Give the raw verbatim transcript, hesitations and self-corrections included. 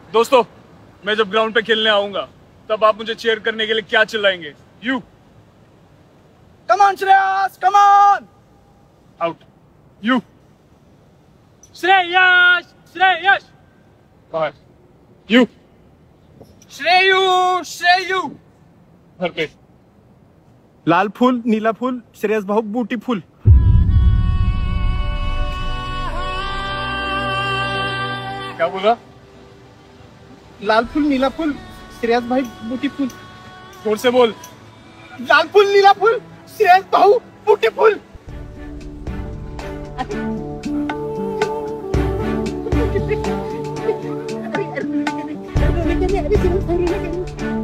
दोस्तों, मैं जब ग्राउंड पे खेलने आऊंगा तब आप मुझे चीयर करने के लिए क्या चिल्लाएंगे? You come on Shreyas, come on. Out. You Shreyas, Shreyas. बाहर। यू श्रेयू, श्रेयू। घर पे। लाल फूल, नीला फूल, श्रेयस भाऊ ब्यूटीफुल। क्या बोला? लाल फूल, नीला फूल, श्रेयस भाई ब्यूटीफुल। जोर से बोल। लाल फूल, नीला फूल, श्रेयस भाऊ ब्यूटीफुल। अरे अरे अरे अरे अरे अरे अरे अरे